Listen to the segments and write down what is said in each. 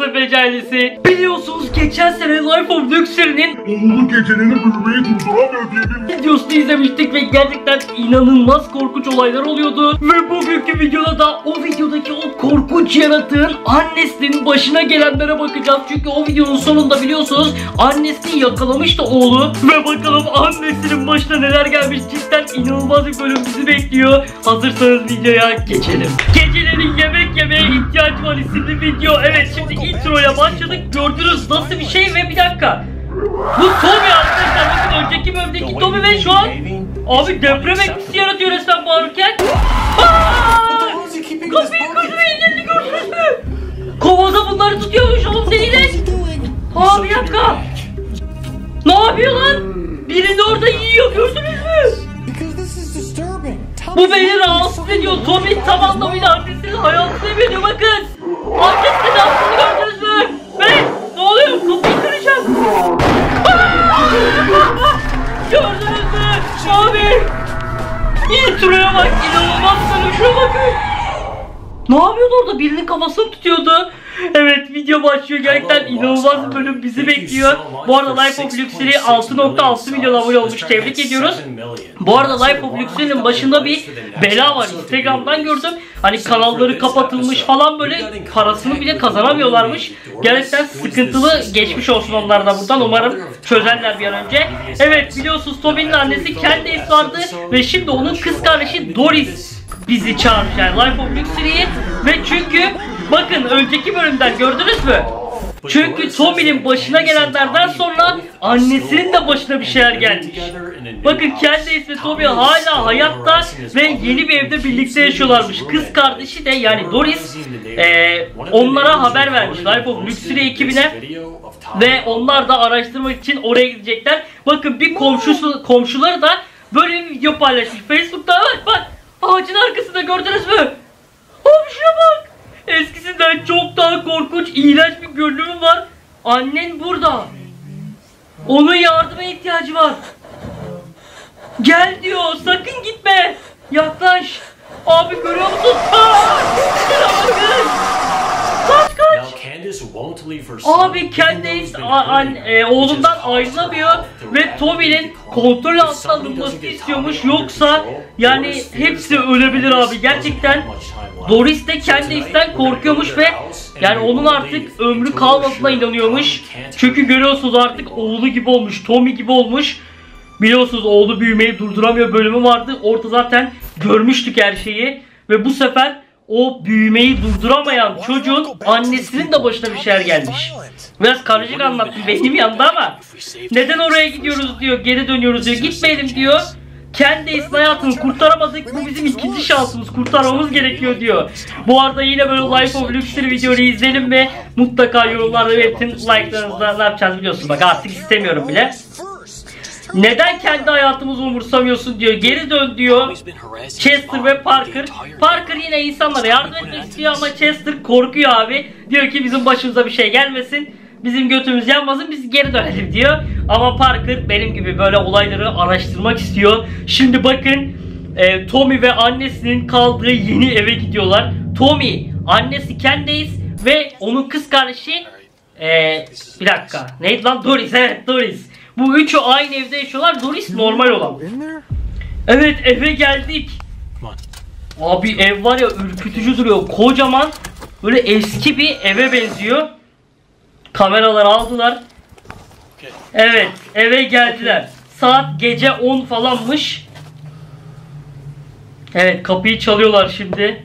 Sefeci ailesi. Biliyorsunuz geçen sene Life of Luxury'nin oğlu gecelerini büyümeyi durduramıyor diye bir videosunu izlemiştik ve gerçekten inanılmaz korkunç olaylar oluyordu. Ve bugünkü videoda da o videodaki o korkunç yaratığın annesinin başına gelenlere bakacağız. Çünkü o videonun sonunda biliyorsunuz annesini yakalamıştı oğlu. Ve bakalım annesinin başına neler gelmiş. Cidden inanılmaz bir bölüm bizi bekliyor. Hazırsanız videoya geçelim. Gecelerin yemek yemeye ihtiyaç var isimli video. Evet, şimdi introya başladık. Gördünüz nasıl bir şey ve bir dakika. Bu Tommy arkadaşlar, bakın önceki bölümdeki Tommy ve şu an abi deprem etkisi yaratıyor resmen bağırırken. Kapıyı kırdı ve ellerini gördünüz mü? Kovada bunları tutuyormuş oğlum deliler. Bir dakika. Ne yapıyor lan? Birini orada yiyor, gördünüz mü? Bu beni rahatsız ediyor. Tommy tam anlamıyla annesinin hayatını veriyor, bakın. Annesinin hayatını gördünüz mü? Ve ne oluyor? Kapıyı kıracağım. Gördünüz mü? Abi. İntroya bak, inanılmaz sana, şuna bakın. Ne yapıyordu orada? Birinin kafasını tutuyordu. Evet, video başlıyor. Gerçekten inanılmaz bir bölüm bizi bekliyor. Bu arada Life of Luxury 6.6 milyon abone olmuş. Tebrik ediyoruz. Bu arada Life of Luxury'nin başında bir bela var. Instagram'dan gördüm. Hani kanalları kapatılmış falan, böyle parasını bile kazanamıyorlarmış. Gerçekten sıkıntılı, geçmiş olsun onlara da buradan. Umarım çözerler bir an önce. Evet, biliyorsunuz Tommy'nin annesi Candace vardı ve şimdi onun kız kardeşi Doris bizi çağırmış, yani Life of Luxury'yi. Ve çünkü bakın önceki bölümden gördünüz mü? Çünkü Tommy'nin başına gelenlerden sonra annesinin de başına bir şeyler gelmiş. Bakın Candace ve Tommy hala hayatta ve yeni bir evde birlikte yaşıyorlarmış. Kız kardeşi de yani Doris onlara haber vermiş Life of Luxury ekibine. Ve onlar da araştırmak için oraya gidecekler. Bakın bir komşuları da böyle bir video paylaşmış Facebook'ta. Bak ağacın arkasında, gördünüz mü? Abi şuna bak. Eskisinden çok daha korkunç, iğrenç bir görünümü var. Annen burada. Onun yardıma ihtiyacı var. Gel diyor, sakın gitme. Yaklaş. Abi görüyor musun? Şuna bakın. Kaç. Abi Candace oğlundan ayrılamıyor ve Tommy'nin kontrol altına alınmasını istiyormuş, yoksa yani hepsi ölebilir abi. Gerçekten Doris de Candace'den korkuyormuş ve yani onun artık ömrü kalmasına inanıyormuş. Çünkü görüyorsunuz artık oğlu gibi olmuş, Tommy gibi olmuş. Biliyorsunuz oğlu büyümeyi durduramıyor bölümü vardı. Orada zaten görmüştük her şeyi ve bu sefer o büyümeyi durduramayan çocuğun annesinin de başına bir şeyler gelmiş. Biraz karışık anlattım benim yanımda ama neden oraya gidiyoruz diyor, geri dönüyoruz diyor, gitmeyelim diyor. Candace'in hayatını kurtaramadık, bu bizim ikinci şansımız, kurtarmamız gerekiyor diyor. Bu arada yine böyle Life of Luxury videoyu izleyelim ve mutlaka yorumlarda belirtin, like'larınızda ne yapacağız biliyorsun. Bak artık istemiyorum bile. Neden kendi hayatımızı umursamıyorsun diyor. Geri dön diyor. Chester ve Parker. Parker yine insanlara yardım etmek istiyor ama Chester korkuyor abi. Diyor ki bizim başımıza bir şey gelmesin, bizim götümüz yanmasın, biz geri dönelim diyor. Ama Parker benim gibi böyle olayları araştırmak istiyor. Şimdi bakın Tommy ve annesinin kaldığı yeni eve gidiyorlar. Tommy, annesi Candace ve onun kız kardeşi bir dakika neydi lan, Doris. Evet, Doris. Bu üçü aynı evde yaşıyorlar. Doris normal olan. Evet, eve geldik. Abi ev var ya, ürkütücü duruyor. Kocaman, böyle eski bir eve benziyor. Kameraları aldılar. Evet, eve geldiler. Saat gece 10 falanmış. Evet, kapıyı çalıyorlar şimdi.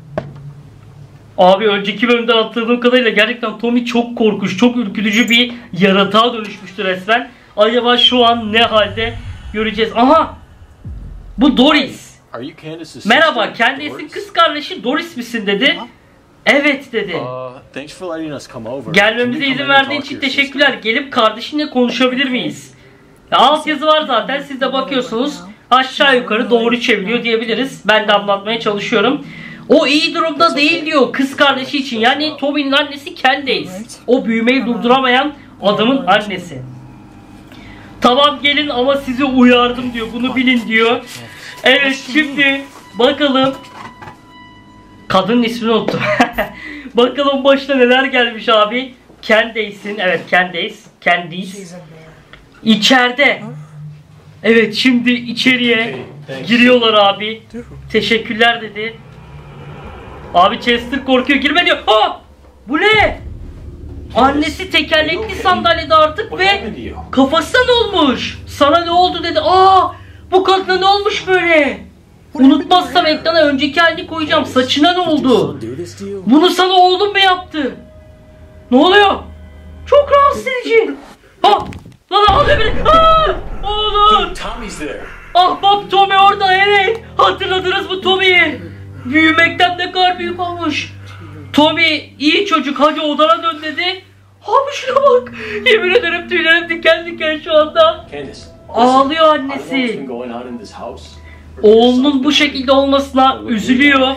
Abi önceki bölümden hatırladığım kadarıyla gerçekten Tommy çok korkunç, çok ürkütücü bir yaratığa dönüşmüştü resmen. Acaba şu an ne halde göreceğiz. Aha! Bu Doris. Merhaba, Candace'in kız kardeşi Doris misin dedi. Evet dedi. Gelmemize izin verdiğin için teşekkürler. Gelip kardeşinle konuşabilir miyiz? Ya, altyazı var zaten, siz de bakıyorsunuz. Aşağı yukarı doğru çeviriyor diyebiliriz. Ben de anlatmaya çalışıyorum. O iyi durumda değil diyor kız kardeşi için. Yani Tommy'nin annesi Candace. O büyümeyi durduramayan adamın annesi. Tamam gelin ama sizi uyardım diyor. Bunu bilin diyor. Evet, şimdi bakalım Kadının ismini unuttum. Bakalım başına neler gelmiş abi. Candace'in, evet Candace. İçeride. Evet, şimdi içeriye giriyorlar abi. Teşekkürler dedi. Abi Chester korkuyor, girme diyor. Aa! Bu ne? Annesi tekerlekli sandalyede artık ve kafasına ne olmuş? Sana ne oldu dedi. Aa! Bu kadına ne olmuş böyle? Unutmazsam ekrana önceki halini koyacağım. Saçına ne oldu? Bunu sana oğlum mu yaptı? Ne oluyor? Çok rahatsız edici. Ha! Lan alıyor beni. Aa! Oğlum! Ahbap Tommy orada, evet. Hatırladınız mı Tommy'yi? Büyümekten ne kadar büyük olmuş. Tommy iyi çocuk, hadi odana dön dedi. Abi şuna bak. Yemin ederim tüylerim diken diken şu anda. Ağlıyor annesi. Oğlunun bu şekilde olmasına üzülüyor.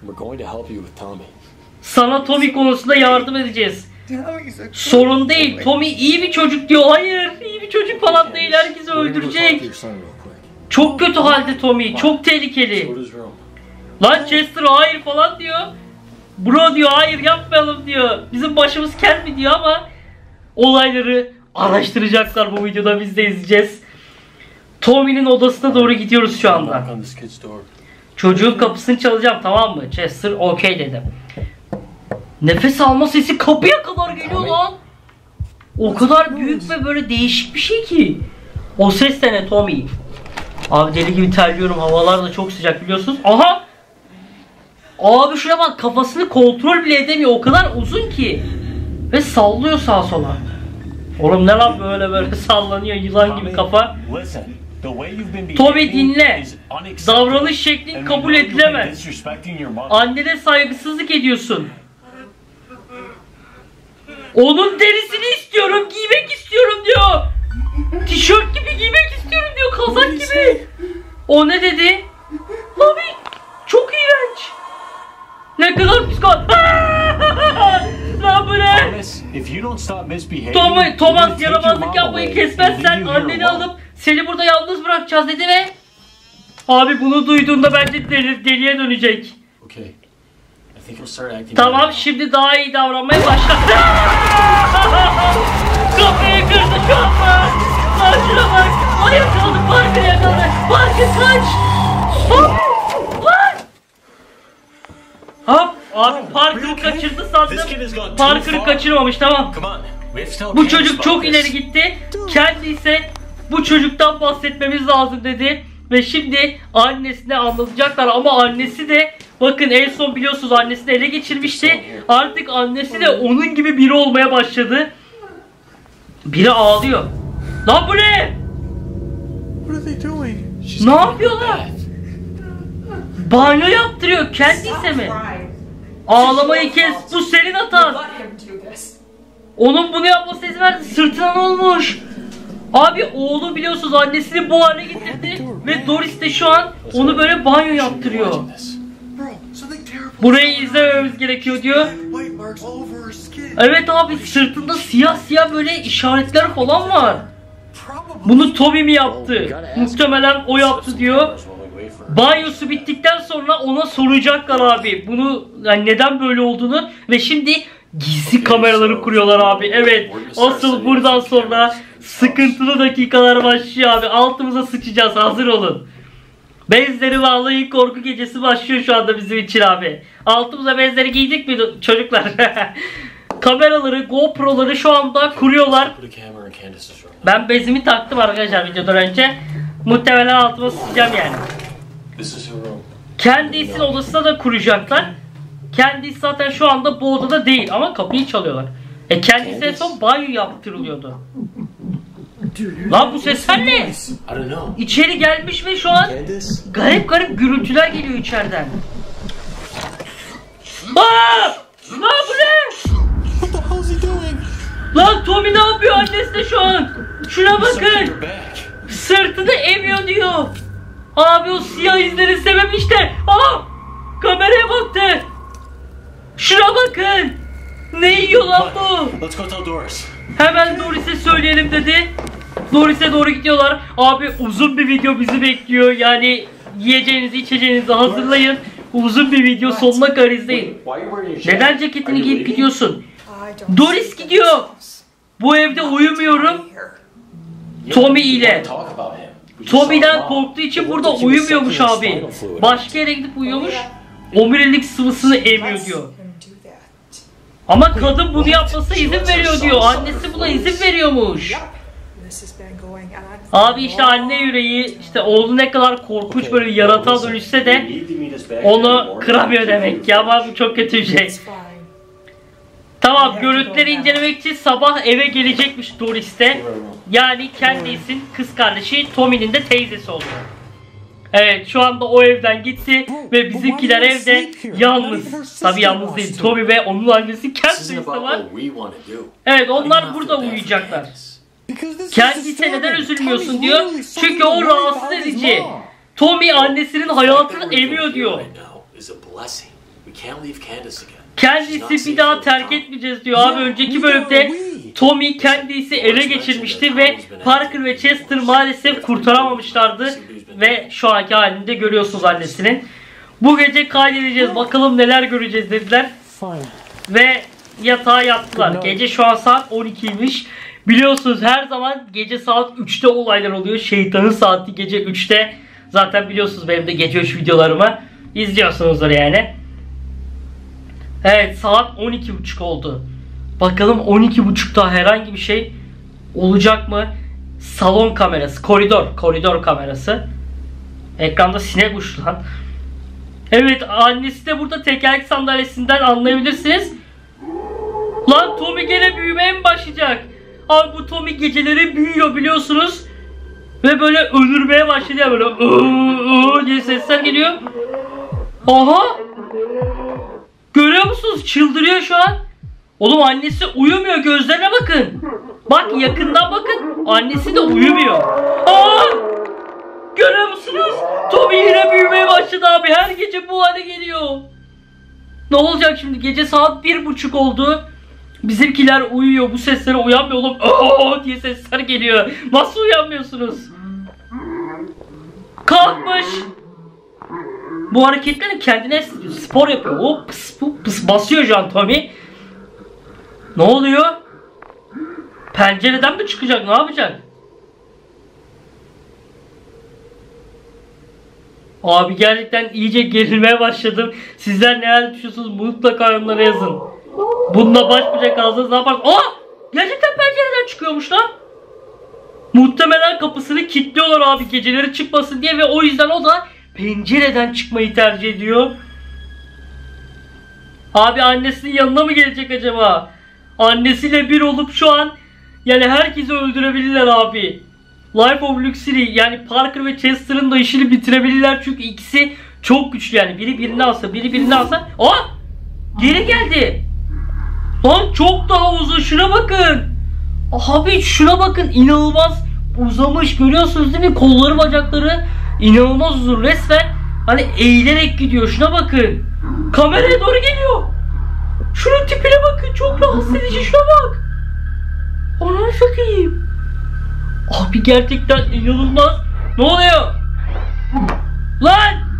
Sana Tommy konusunda yardım edeceğiz. Sorun değil. Tommy iyi bir çocuk diyor. Hayır, iyi bir çocuk falan değil. Herkesi öldürecek. Çok kötü halde Tommy. Çok tehlikeli. Lan Chester hayır falan diyor. Bro diyor hayır yapmayalım diyor. Bizim başımız kel mi diyor ama olayları araştıracaklar bu videoda, biz de izleyeceğiz. Tommy'nin odasına doğru gidiyoruz şu anda. Çocuğun kapısını çalacağım, tamam mı? Chester okey dedi. Nefes alma sesi kapıya kadar geliyor lan. O kadar büyük ve böyle değişik bir şey ki. O ses de ne Tommy? Abi deli gibi terliyorum, havalar da çok sıcak biliyorsunuz. Aha! Abi şuna bak, kafasını kontrol bile edemiyor, o kadar uzun ki. Ve sallıyor sağa sola. Oğlum ne lan böyle sallanıyor yılan gibi kafa. Tommy dinle. Davranış şeklin kabul edilemez. Annene saygısızlık ediyorsun. Onun derisini istiyorum, giymek istiyorum diyor. Tişört gibi giymek istiyorum diyor, kazak gibi. O ne dedi? Abi çok iğrenç. Ne kadar psikopat. Lan bu ne? Thomas yaramazlık yapmayı kesmezsen anneni alıp seni burada yalnız bırakacağız dedi ve abi bunu duyduğunda bence deliye dönecek. Tamam, şimdi daha iyi davranmaya başla. Kapıyı kırdı şu anda. Lan şuna bak. Ay yakaladı, Parker'ı yakaladı. Parker kaç. Hop. Lan. Hop. Abi Parker'ı kaçırdı sandım. Parker'ı kaçırmamış, tamam. Bu çocuk çok ileri gitti. Kendi ise bu çocuktan bahsetmemiz lazım dedi. Ve şimdi annesine anlatacaklar ama annesi de bakın en son biliyorsunuz annesini ele geçirmişti. Artık annesi de onun gibi biri olmaya başladı. Biri ağlıyor. Lan bu ne? Ne yapıyorlar? Banyo yaptırıyor. Kendisi mi? Ağlamayı kes. Bu senin hatan. Onun bunu yapması izin verdi. Sırtına ne olmuş? Abi oğlu biliyorsunuz annesini bu hale getirdi. Ve Doris de şu an onu böyle banyo yaptırıyor. Burayı izlememiz gerekiyor diyor. Evet abi, sırtında siyah böyle işaretler falan var. Bunu Tommy mi yaptı? Muhtemelen o yaptı diyor. Banyosu bittikten sonra ona soracaklar abi. Bunu yani neden böyle olduğunu ve şimdi gizli kameraları kuruyorlar abi. Evet, asıl buradan sonra sıkıntılı dakikalar başlıyor abi. Altımıza sıçacağız, hazır olun. Bezleri bağlayın, korku gecesi başlıyor şu anda bizim için abi. Altımıza bezleri giydik mi çocuklar? Kameraları, GoPro'ları şu anda kuruyorlar. Ben bezimi taktım arkadaşlar videodan önce. Muhtemelen altıma sıçacağım yani. Kendisinin odasına da kuracaklar. Kendisi zaten şu anda bu odada değil ama kapıyı çalıyorlar. Kendisi en son banyo yaptırılıyordu. Lan bu sesler ne? İçeri gelmiş ve şu an garip gürültüler geliyor içeriden. Aa! Lan bu ne? Lan Tommy ne yapıyor annesi de şu an? Şuna bakın. Sırtını emiyor diyor. Abi o siyah izlerin sebebi işte. Aa! Kameraya baktı. Şuna bakın. Ne yiyor lan bu? Hemen Doris'e söyleyelim dedi. Doris'e doğru gidiyorlar. Abi uzun bir video bizi bekliyor. Yani yiyeceğinizi içeceğinizi hazırlayın. Uzun bir video, sonuna kadar izleyin. Neden ceketini giyip gidiyorsun? Doris gidiyor. Bu evde uyumuyorum. Tommy ile. Tommy'den korktuğu için burada uyumuyormuş abi. Başka yere gidip uyuyormuş. Omurilik sıvısını emiyor diyor. Ama kadın bunu yapmasına izin veriyor diyor. Annesi buna izin veriyormuş. Abi işte anne yüreği, işte oğlu ne kadar korkunç böyle bir yaratığa dönüşse de onu kıramıyor demek ki, ama bu çok kötü bir şey. Tamam, görüntüleri incelemek için sabah eve gelecekmiş Doris de. Yani Candice'in kız kardeşi, Tommy'nin de teyzesi oluyor. Evet, şu anda o evden gitti ve bizimkiler evde yalnız. Tabii yalnız değil, Tommy ve onun annesi Candice de var. Evet, onlar burada uyuyacaklar. Candice'e neden üzülmüyorsun diyor. Çünkü o rahatsız edici. Tommy annesinin hayatını emiyor diyor. Candice'i bir daha terk etmeyeceğiz diyor. Abi önceki bölümde Tommy Candice'i ele geçirmişti ve Parker ve Chester maalesef kurtaramamışlardı. Ve şu anki halinde görüyorsunuz annesinin. Bu gece kaydedeceğiz, bakalım neler göreceğiz dediler. Ve yatağa yattılar. Gece şu an saat 12'ymiş. Biliyorsunuz her zaman gece saat 3'te olaylar oluyor. Şeytanın saati gece 3'te. Zaten biliyorsunuz benim de gece 3 videolarımı izliyorsunuzdur yani. Evet, saat 12.30 oldu. Bakalım 12.30'da herhangi bir şey olacak mı? Salon kamerası, koridor kamerası. Ekranda sinek uçtu lan. Evet, annesi de burada tekerlek sandalyesinden anlayabilirsiniz. Lan Tommy gene büyümeye mi başlayacak? Abi bu Tommy geceleri büyüyor biliyorsunuz. Ve böyle ölürmeye başladı ya, böyle diye sesler geliyor. Aha! Görüyor musunuz? Çıldırıyor şu an. Oğlum annesi uyumuyor, gözlerine bakın. Bak yakından bakın. Annesi de uyumuyor. Aa! Görüyor musunuz? Tommy yine büyümeye başladı abi. Her gece bu hale geliyor. Ne olacak şimdi? Gece saat 1.30 oldu. Bizimkiler uyuyor. Bu seslere uyanmıyor oğlum. Aa diye sesler geliyor. Nasıl uyanmıyorsunuz? Kalkmış. Bu hareketlerini kendine spor yapıyor. O pıs pıs basıyor şu an Tommy. Ne oluyor? Pencereden mi çıkacak? Ne yapacak? Abi gerçekten iyice gerilmeye başladım. Sizler neler düşünüyorsunuz? Mutlaka yorumlara yazın. Bununla baş başa kalsanız ne yaparsınız? Aa! Gerçekten pencereden çıkıyormuş lan. Muhtemelen kapısını kilitliyorlar abi geceleri çıkmasın diye ve o yüzden o da pencereden çıkmayı tercih ediyor. Abi annesinin yanına mı gelecek acaba? Annesiyle bir olup şu an yani herkesi öldürebilirler abi. Life of Luxury yani Parker ve Chester'ın da işini bitirebilirler çünkü ikisi çok güçlü yani. Biri birini alsa. Aa! Geri geldi. Lan çok daha uzun, şuna bakın. Abi şuna bakın, inanılmaz uzamış, görüyorsunuz değil mi? Kolları bacakları inanılmaz uzun, resmen hani eğilerek gidiyor, şuna bakın. Kameraya doğru geliyor. Şunun tipine bakın, çok rahatsız edici, şuna bak. Ananı satayım. Abi gerçekten inanılmaz. Ne oluyor? Lan!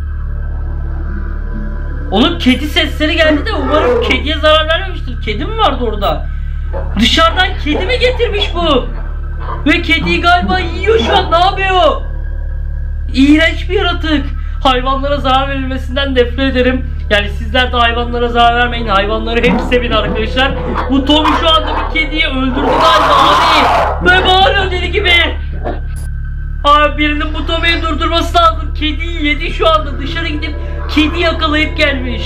Oğlum kedi sesleri geldi de umarım kediye zarar vermemiştir. Kedi mi vardı orada? Dışarıdan kedi mi getirmiş bu? Ve kediyi galiba yiyor şu an, ne yapıyor? İğrenç bir yaratık. Hayvanlara zarar verilmesinden nefret ederim. Yani sizler de hayvanlara zarar vermeyin. Hayvanları hep sevin arkadaşlar. Bu Tommy şu anda bir kediyi öldürdü galiba abi. Böyle bağırıyor deli gibi. Abi birinin bu Tommy'yi durdurması lazım. Kediyi yedi şu anda. Dışarı gidip kedi yakalayıp gelmiş.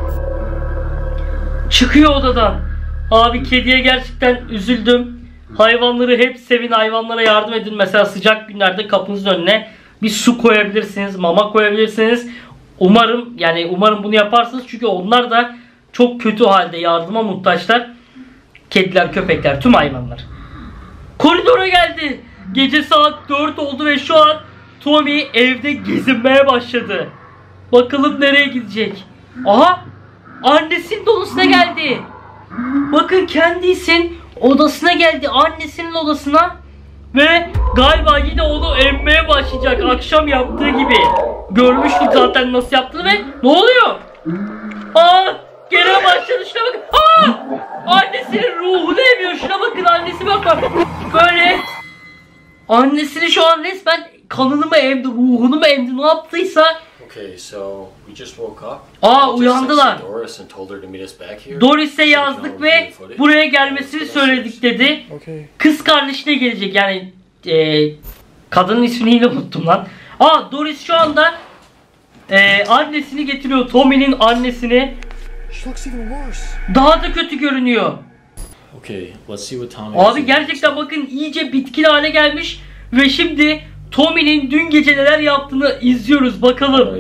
Çıkıyor odadan. Abi kediye gerçekten üzüldüm. Hayvanları hep sevin. Hayvanlara yardım edin. Mesela sıcak günlerde kapınızın önüne bir su koyabilirsiniz. Mama koyabilirsiniz. Umarım bunu yaparsınız. Çünkü onlar da çok kötü halde, yardıma muhtaçlar. Kediler, köpekler, tüm hayvanlar. Koridora geldi. Gece saat 4 oldu ve şu an Tommy evde gezinmeye başladı. Bakalım nereye gidecek. Aha! Annesinin odasına geldi. Bakın Candice'in odasına geldi. Annesinin odasına. Ve Galiba yine onu emmeye başlayacak akşam yaptığı gibi. Görmüştük zaten nasıl yaptığını ve ne oluyor? Gene başladı, şuna bakın. Annesinin ruhunu emiyor, şuna bakın, annesi bak. Böyle annesini şu an resmen kanını mı emdi, ruhunu mu emdi, ne yaptıysa. Okay, so we just woke up. Uyandılar. Doris'e yazdık ve buraya gelmesini söyledik dedi. Kız kardeşine gelecek yani kadının ismini yine unuttum lan. Doris şu anda annesini getiriyor, Tommy'nin annesini. Daha da kötü görünüyor. Okay, let's see what Tommy. Abi gerçekten bakın iyice bitkin hale gelmiş ve şimdi Tommy'nin dün gece neler yaptığını izliyoruz bakalım.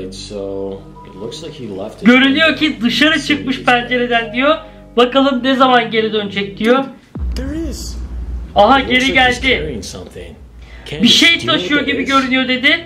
Görünüyor ki dışarı çıkmış pencereden diyor. Bakalım ne zaman geri dönecek diyor. Aha geri geldi. Bir şey taşıyor gibi görünüyor dedi.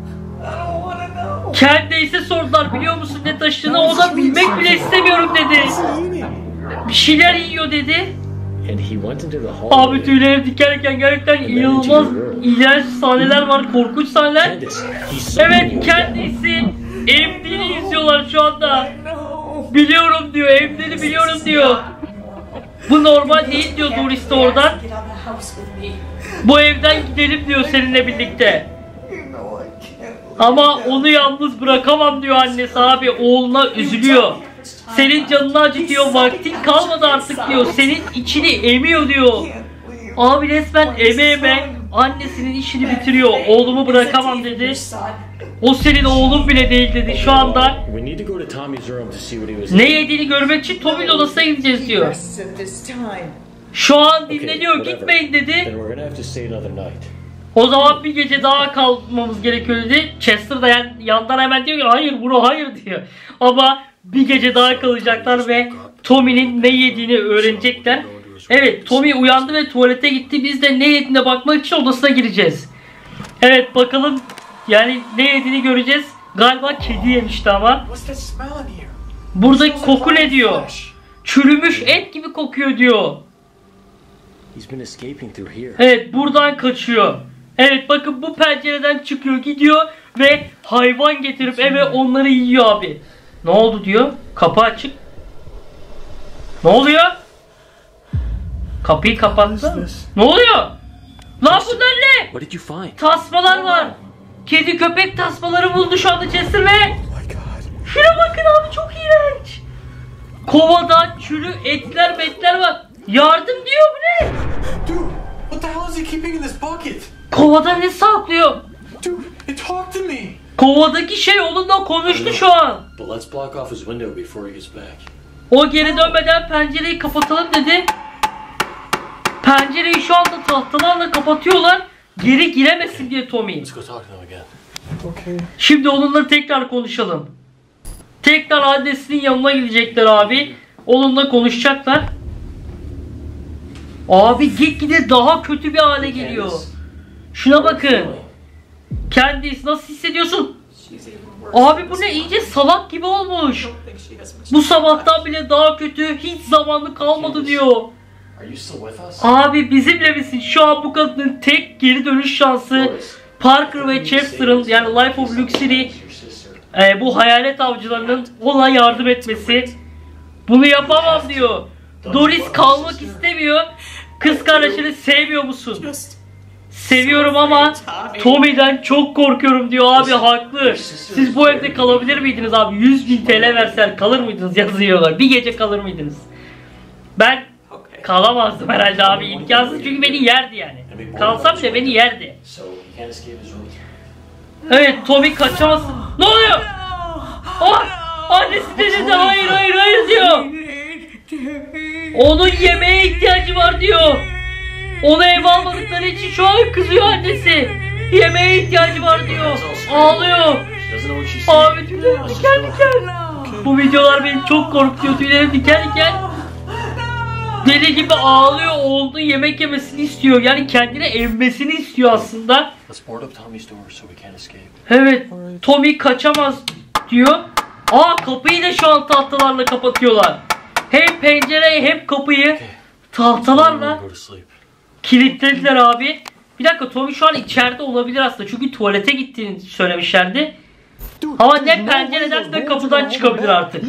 Candace'e sordular, biliyor musun ne taşıdığını, o da bilmek bile istemiyorum dedi. Bir şeyler yiyor dedi. Abi tüylerim dikerken gerçekten inanılmaz iğrenç sahneler var, korkunç sahneler. Evet, Candace'i emdiğini izliyorlar şu anda. Biliyorum diyor, emdiğini biliyorum diyor. Bu normal değil diyor Doris de oradan. Bu evden gidelim diyor seninle birlikte. Ama onu yalnız bırakamam diyor annesi abi, oğluna üzülüyor. Senin canını acıtıyor, vaktin kalmadı artık diyor, senin içini emiyor diyor. Abi resmen eme annesinin işini bitiriyor, oğlumu bırakamam dedi. O senin oğlun bile değil dedi şu anda. Ne yediğini görmek için Tommy'nin odasına gideceğiz diyor. Şu an dinleniyor, gitmeyin dedi. O zaman bir gece daha kalmamız gerekiyor dedi. Chester da yandan hemen diyor ki hayır bro, hayır diyor. Ama bir gece daha kalacaklar ve Tommy'nin ne yediğini öğrenecekler. Evet, Tommy uyandı ve tuvalete gitti. Biz de ne yediğine bakmak için odasına gireceğiz. Evet bakalım, yani ne yediğini göreceğiz. Galiba kedi yemişti ama. Buradaki koku ne diyor? Çürümüş et gibi kokuyor diyor. Evet, buradan kaçıyor. Evet bakın, bu pencereden çıkıyor, gidiyor ve hayvan getirip eve onları yiyor abi. Ne oldu diyor. Kapı açık. Ne oluyor? Kapıyı kapattı. Ne oluyor? Lan bunlar ne? Tasmalar var. Kedi köpek tasmaları buldu şu anda Chester ve şuna bakın abi, çok iğrenç. Kovada çürü etler var. Yardım diyor, bu ne? Dude, what the hell is he keeping in this bucket? Kovada ne saklıyor? Dude, it talked to me. Kovadaki şey onunla konuştu şu an. O geri dönmeden pencereyi kapatalım dedi. Pencereyi şu anda tahtalarla kapatıyorlar. Geri giremesin diye Tommy. Şimdi onunla tekrar konuşalım. Tekrar annesinin yanına gidecekler abi. Onunla konuşacaklar. Abi gitgide daha kötü bir hale geliyor. Şuna bakın. Candace, nasıl hissediyorsun? Abi bu ne, iyice salak gibi olmuş. Bu sabahtan bile daha kötü, hiç zamanı kalmadı diyor. Abi bizimle misin? Şu an bu kadının tek geri dönüş şansı Parker ve Chester'ın, yani Life of Luxury, bu hayalet avcılarının ona yardım etmesi. Bunu yapamam diyor. Doris kalmak istemiyor. Kız kardeşini sevmiyor musun? Seviyorum ama Tommy'den çok korkuyorum diyor. Abi haklı. Siz bu evde kalabilir miydiniz abi? 100.000 TL versen kalır mıydınız yazıyorlar. Bir gece kalır mıydınız? Ben kalamazdım herhalde abi. İmkansız, çünkü beni yerdi yani. Kalsam bile beni yerdi. Evet, Tommy kaçamazsın. Ne oluyor? Annesi dedi hayır diyor. Onun yemeğe ihtiyacı var diyor. Onu eve almadıkları için şu an kızıyor annesi. Yemeğe ihtiyacı var diyor. Ağlıyor. Abi tüylerim diken diken. Bu videolar beni çok korkutuyor. Tüylerim diken diken. Deli gibi ağlıyor. Oğlunun yemek yemesini istiyor. Yani kendine emmesini istiyor aslında. Evet. Tommy kaçamaz diyor. Kapıyı da şu an tahtalarla kapatıyorlar. Hem pencereyi hem kapıyı tahtalarla kilitlediler abi. Bir dakika, Tommy şu an içeride olabilir aslında. Çünkü tuvalete gittiğini söylemişlerdi. Ama ne pencereden de kapıdan çıkabilir artık.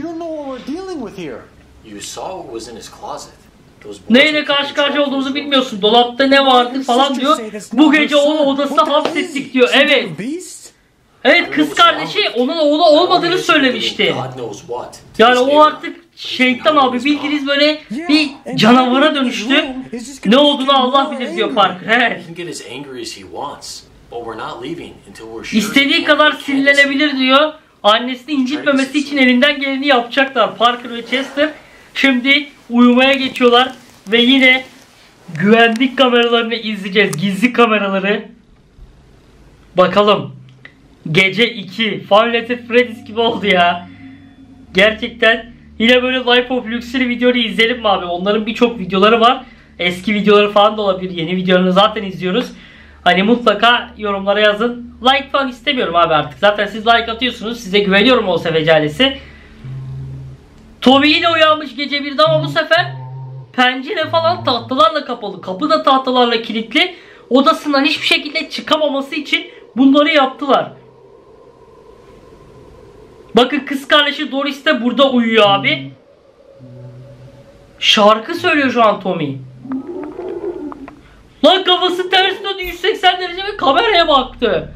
Neyle karşı karşıya olduğumuzu bilmiyorsun. Dolapta ne vardı falan diyor. Bu gece onu odasına hapsettik diyor. Evet. Evet, kız kardeşi onun oğlu olmadığını söylemişti. Yani o artık şeytan abi, bildiğiniz böyle bir canavara dönüştü. Ne olduğunu Allah bilir diyor Parker. Evet. İstediği kadar sinirlenebilir diyor. Annesini incitmemesi için elinden geleni yapacaklar. Parker ve Chester şimdi uyumaya geçiyorlar ve yine güvenlik kameralarını izleyeceğiz. Gizli kameraları. Bakalım. Gece 2. Five Nights at Freddy's gibi oldu ya. Gerçekten yine böyle Life of Luxury videoları izleyelim mi abi? Onların birçok videoları var. Eski videoları falan da olabilir. Yeni videolarını zaten izliyoruz. Hani mutlaka yorumlara yazın. Like falan istemiyorum abi artık. Zaten siz like atıyorsunuz. Size güveniyorum o sevecalesi. Tommy yine uyanmış gece 1'de ama bu sefer pencere falan tahtalarla kapalı. Kapı da tahtalarla kilitli. Odasından hiçbir şekilde çıkamaması için bunları yaptılar. Bakın kız kardeşi Doris de burada uyuyor abi. Şarkı söylüyor şu an Tommy. Lan kafası ters döndü 180 derece ve kameraya baktı.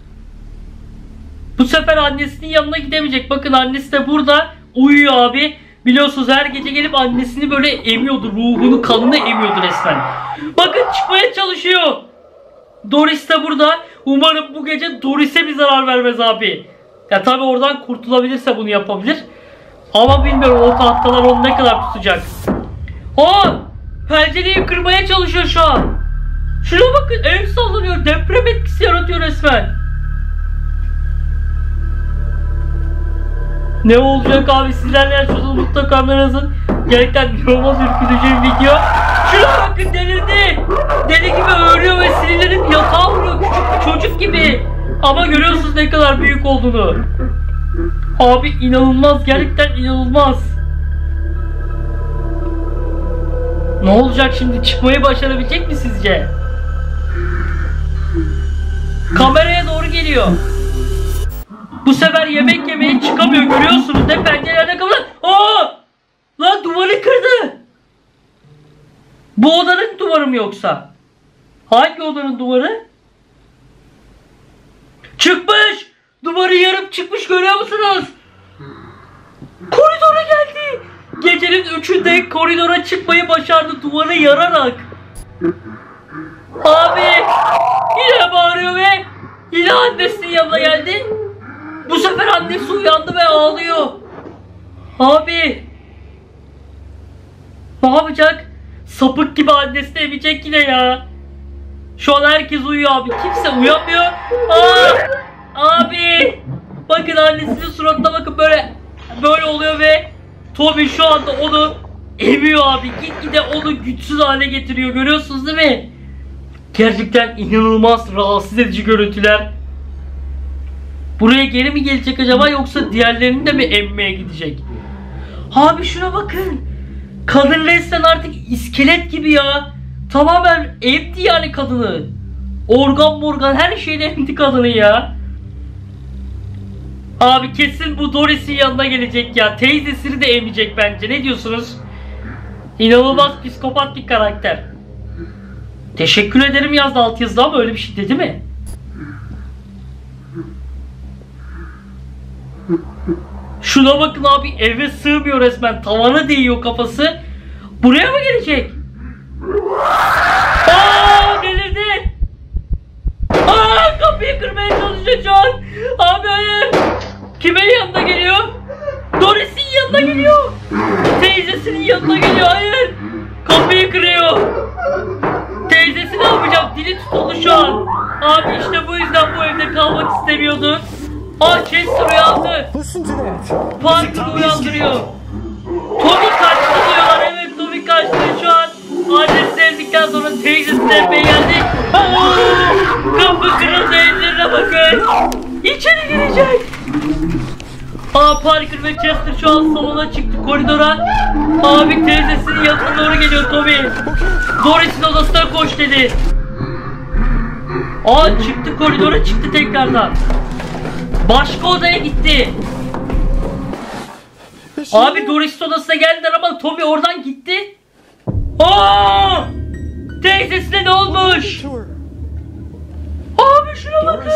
Bu sefer annesinin yanına gidemeyecek. Bakın annesi de burada uyuyor abi. Biliyorsunuz her gece gelip annesini böyle emiyordu. Ruhunu, kanını emiyordu resmen. Bakın çıkmaya çalışıyor. Doris de burada. Umarım bu gece Doris'e bir zarar vermez abi. Ya tabi oradan kurtulabilirse bunu yapabilir. Ama bilmiyorum o tahtalar onu ne kadar tutacak. Aa! Pencereyi kırmaya çalışıyor şu an. Şuna bakın, ev sallanıyor. Deprem etkisi yaratıyor resmen. Ne olacak abi, sizler ne yaşıyorsunuz mutlaka yazın. Gerçekten inanılmaz ürkütücü bir video. Şuna bakın, delirdi. Deli gibi örüyor ve sinirlenip yatağa vuruyor. Küçük bir çocuk gibi. Ama görüyorsunuz ne kadar büyük olduğunu. Abi inanılmaz, gerçekten inanılmaz. Ne olacak şimdi, çıkmayı başarabilecek mi sizce? Kameraya doğru geliyor. Bu sefer yemek yemeye çıkamıyor, görüyorsunuz. Ne pencerelerde kapılar. Aa! Lan duvarı kırdı. Bu odanın duvarı mı yoksa? Hangi odanın duvarı? Çıkmış. Duvarı yarıp çıkmış, görüyor musunuz? Koridora geldi. Gecenin 3'ünde koridora çıkmayı başardı duvarı yararak. Abi yine bağırıyor ve yine annesinin yanına geldi. Bu sefer annesi uyandı ve ağlıyor. Abi ne yapacak? Sapık gibi annesini emecek yine ya. Şu an herkes uyuyor abi. Kimse uyanmıyor. Abi bakın annesinin suratına bakın, böyle oluyor ve Tommy şu anda onu emiyor abi. Gitgide onu güçsüz hale getiriyor. Görüyorsunuz değil mi? Gerçekten inanılmaz rahatsız edici görüntüler. Buraya geri mi gelecek acaba, yoksa diğerlerini de mi emmeye gidecek? Abi şuna bakın. Kadın resmen artık iskelet gibi ya. Tamamen emdi yani kadını. Organ her şeyini emdi kadını ya. Abi kesin bu Doris'in yanına gelecek ya. Teyzesini de emecek bence. Ne diyorsunuz? İnanılmaz psikopat bir karakter. Teşekkür ederim yazdı altyazıda ama öyle bir şey dedi mi? Şuna bakın abi, eve sığmıyor resmen. Tavana değiyor kafası. Buraya mı gelecek? Delirdi. Kapıyı kırmaya çalışıyor şu an. Abi hayır. Kimin yanına geliyor? Doris'in yanına geliyor. Teyzesinin yanına geliyor. Hayır. Kapıyı kırıyor. Teyzesi ne yapacak? Dili tutuldu şu an. Abi işte bu yüzden bu evde kalmak istemiyordu. Chester uyandı. Parker'ı uyandırıyor. Tommy kaçtı diyorlar. Evet, Tommy kaçtı şu an. Annesi evdikten sonra teyzesi eve geldi. Kapı kırıldı, ellerine bakın. İçeri girecek. Parker ve Chester şu an salona çıktı, koridora. Abi teyzesinin yanına doğru geliyor Tommy. Doris'in odasına koş dedi. Aa çıktı, koridora çıktı tekrardan. Başka odaya gitti. Abi Doris odasına geldiler ama Tommy oradan gitti. Aa! Teyzesine ne olmuş? Abi şuna bakın.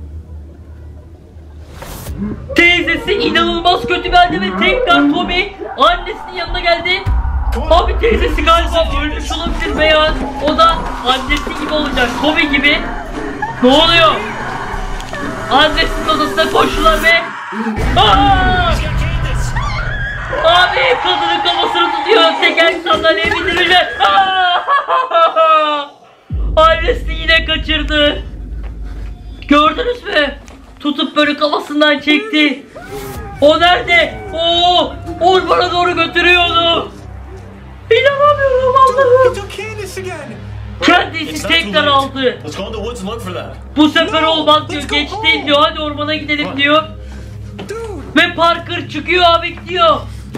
Teyzesi inanılmaz kötü bir halde ve tekrar Tommy annesinin yanına geldi. Abi teyzesi galiba ölmüş olabilir veya o da annesi gibi olacak, Tommy gibi. Ne oluyor? Annesinin odasına koştular ve aa! Abi kadının kafasını tutuyor, teker sandalyeye bindirecek. Annesi yine kaçırdı. Gördünüz mü? Tutup böyle kafasından çekti. O nerede? Oo, ormana doğru götürüyordu. İnanamıyorum Allah'ım. Kendisi tekrar aldı. Let's go in the woods and look for that. Bu sefer olmaz diyor. Geç değil diyor. Hadi ormana gidelim diyor. Ve Parker çıkıyor abi, gidiyor.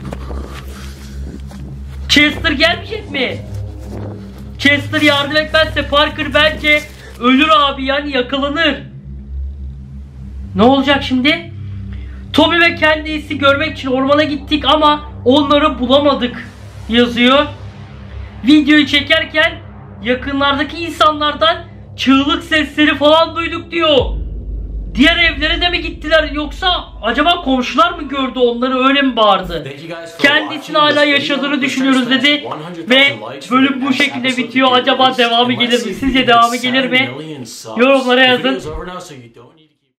Chester gelmeyecek mi? Chester yardım etmezse Parker bence ölür abi, yani yakalanır. Ne olacak şimdi? Tommy ve Candice'i görmek için ormana gittik ama onları bulamadık yazıyor. Videoyu çekerken yakınlardaki insanlardan çığlık sesleri falan duyduk diyor. Diğer evlere de mi gittiler yoksa acaba komşular mı gördü onları, öyle mi bağırdı? Kendisinin hala yaşadığını düşünüyoruz dedi ve bölüm bu şekilde bitiyor. Acaba devamı gelir mi? Sizce devamı gelir mi? Yorumlara yazın.